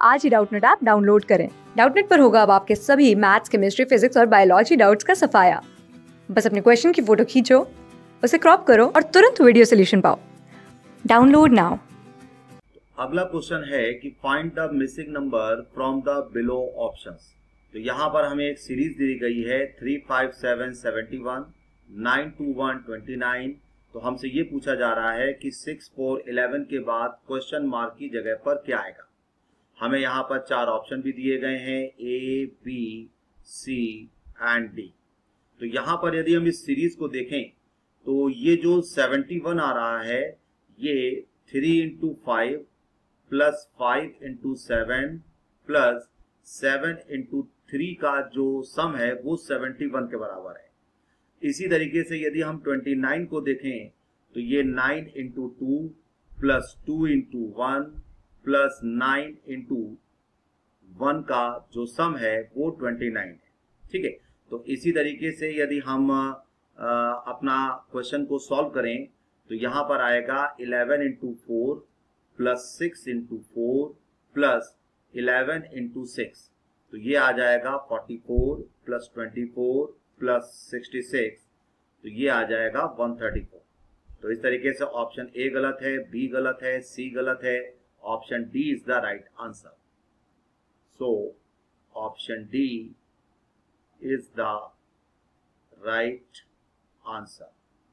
आज ही Doubtnut app download करें। डाउटनेट पर होगा अब आपके सभी मैथ्स, केमिस्ट्री, फिजिक्स और बायोलॉजी डाउट्स का सफाया। बस अपने क्वेश्चन की फोटो खींचो, उसे क्रॉप करो और तुरंत वीडियो सोल्यूशन पाओ। Download now. अगला क्वेश्चन है कि find the missing number from the below options. तो यहाँ पर हमें एक सीरीज दी गई है 3, 5, 7, 71, 9, 2, 1, 29। तो हमसे ये पूछा जा रहा है कि 6, 4, 11 के बाद क्वेश्चन मार्क की जगह पर क्या आएगा। हमें यहाँ पर 4 ऑप्शन भी दिए गए हैं, A, B, C and D. तो यहाँ पर यदि हम इस सीरीज को देखें तो ये जो 71 आ रहा है ये 3 into 5 plus 5 into 7 plus 7 into 3 का जो सम है वो 71 के बराबर है। इसी तरीके से यदि हम 29 को देखें तो ये 9 into 2 plus 2 into 1 plus 9 into 1 का जो सम है वो 29 है। ठीक है, तो इसी तरीके से यदि हम अपना क्वेश्चन को सॉल्व करें तो यहाँ पर आएगा 11 into 4 plus 6 into 4 plus 11 into 6। तो ये आ जाएगा 44 प्लस 24 प्लस 66। तो ये आ जाएगा 134। तो इस तरीके से ऑप्शन ए गलत है, बी गलत है, सी गलत है, option D is the right answer. So option D is the right answer.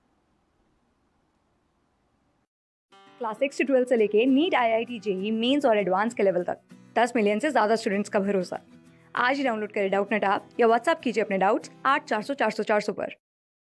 Class 6 से 12 से लेके नीट, IIT, JEE मेंस और एडवांस के लेवल तक 10 मिलियन से ज्यादा स्टूडेंट्स का भरोसा। आज ही डाउनलोड करें डाउटनेट ऐप या व्हाट्सएप कीजिए अपने डाउट्स 8400 400 400 पर।